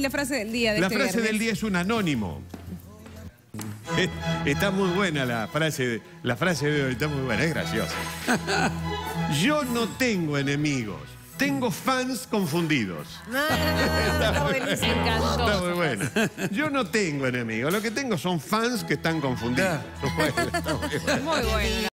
la frase del día de La este frase viernes? del día es un anónimo. Está muy buena la frase de hoy, está muy buena, es graciosa. Yo no tengo enemigos, tengo fans confundidos. Está buenísimo. Me encantó. Está muy buena. Yo no tengo enemigos, lo que tengo son fans que están confundidos. Bueno, está muy bueno. Muy bueno.